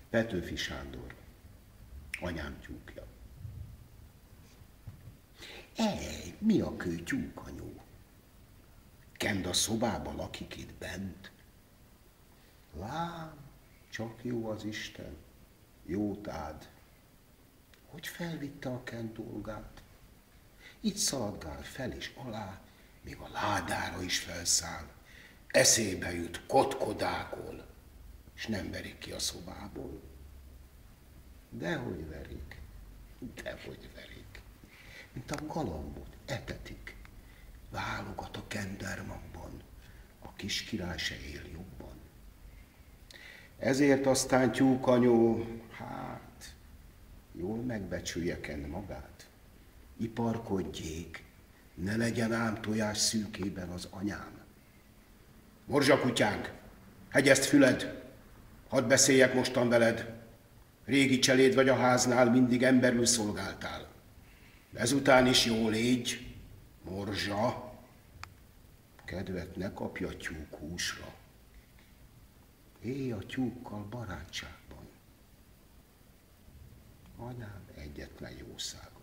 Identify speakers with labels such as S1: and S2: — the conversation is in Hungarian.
S1: Petőfi Sándor, anyám tyúkja. Mi a kő, tyúkanyó? Kend a szobába lakik itt bent? Lám, csak jó az Isten, jót áld. Hogy felvitte a kend dolgát? Itt szaladgál fel és alá, még a ládára is felszáll. Eszébe jut, kotkodákol, és nem verik ki a szobából. Dehogy verik, dehogy verik. Mint a galambot etetik. Válogat a Kendermanban, a kis király se él jobban. Ezért aztán tyúkanyó, hát, jól megbecsülje Kend magát. Iparkodjék, ne legyen ám tojás szűkében az anyám. Morzsakutyánk, hegyezd füled, hadd beszéljek mostan veled. Régi cseléd vagy a háznál, mindig emberül szolgáltál. Ezután is jól légy, morzsa, kedvet ne kapja tyúk húsra. Élj a tyúkkal barátságban. Anyám egyetlen jószág.